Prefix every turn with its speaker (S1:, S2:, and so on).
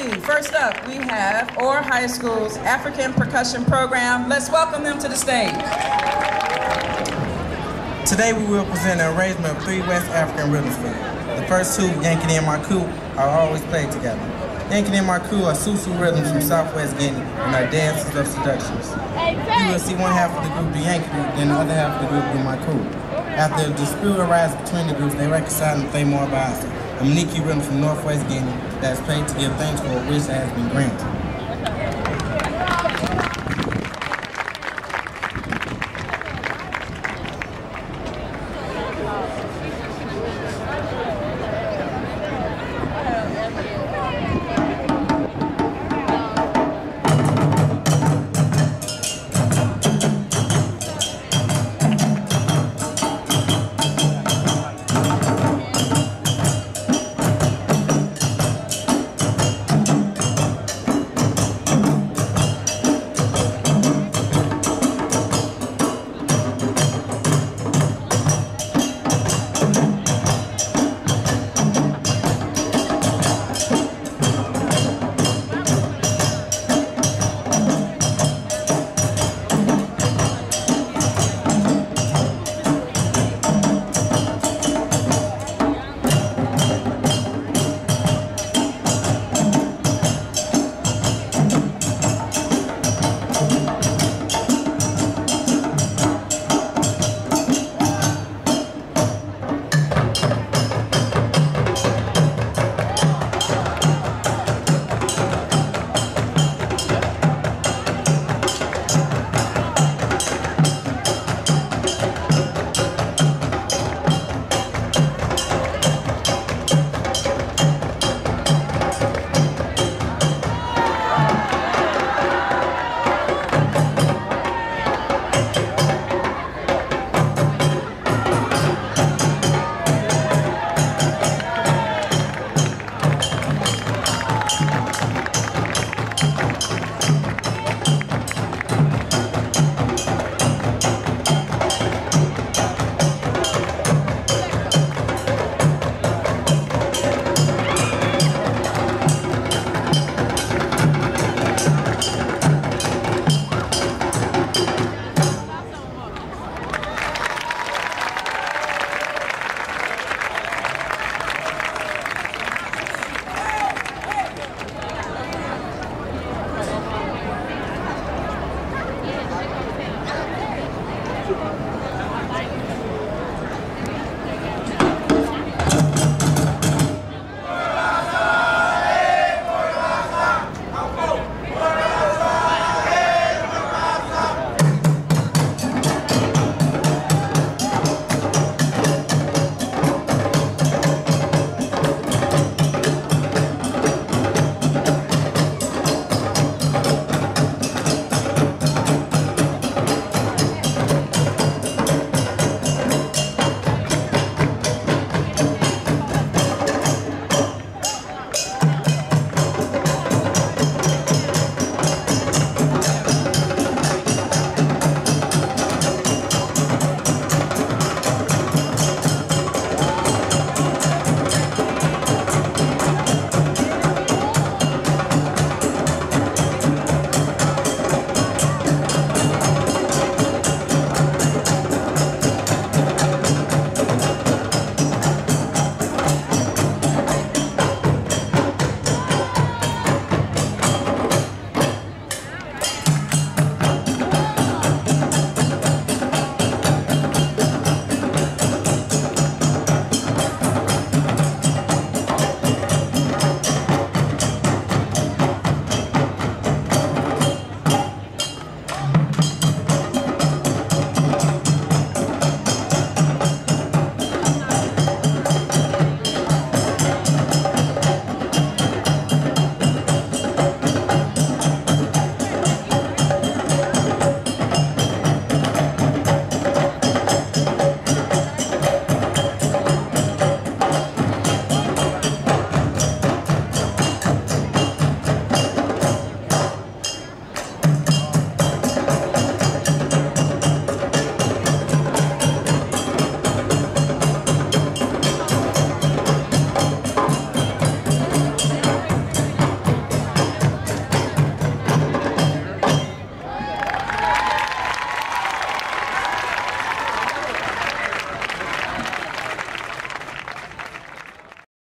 S1: you. First up, we have Orr High School's African Percussion Program. Let's welcome them to the stage.
S2: Today we will present an arrangement of 3 West African rhythms for you. The first 2, Yankee and Marcoux, are always played together. Yankee and Marcoux are Susu rhythms from Southwest Guinea and are dances of seductions. You will see one half of the group do Yankee, then the other half of the group do Marcoux. After a dispute arises between the groups, they reconcile and play more Baasa, a Maniki rhythm from Northwest Guinea that is played to give thanks for a wish that has been granted.